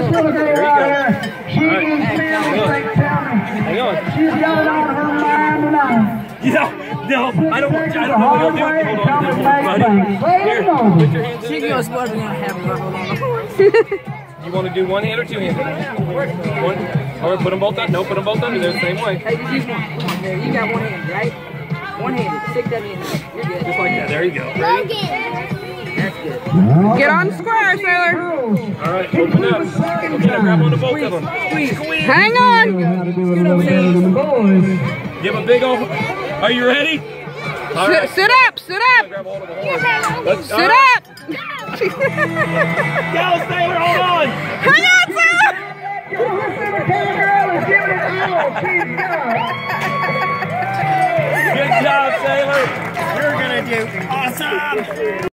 little girl There you out go. there. She is feeling like Tammy. Hang on. She's got it on her mind tonight. Yeah, no, I don't know what he'll do. Hold on. Here, put your hands in She there. goes, what are we gonna have her hold on? You want to do one hand or two hands? One. Or put them both on. No, put them both under there the same way. Hey, just use one. Come on, there. You got one hand, right? One hand. Stick that in there. You're good. Just like that. There you go. That's good. Get on square, Sailor. All right, open up. Okay, now grab onto both of them. Squeeze. Hang on. How to do it a little better than the boys. Give a big old. Are you ready? All right. Sit up. Sit up. Grab hold of the horn. Let's, Sit up. Go, Sailor, hold on. Hang on, Sailor. Listen, the girl is giving it all. She's got it. Good job, Sailor. You're going to do awesome.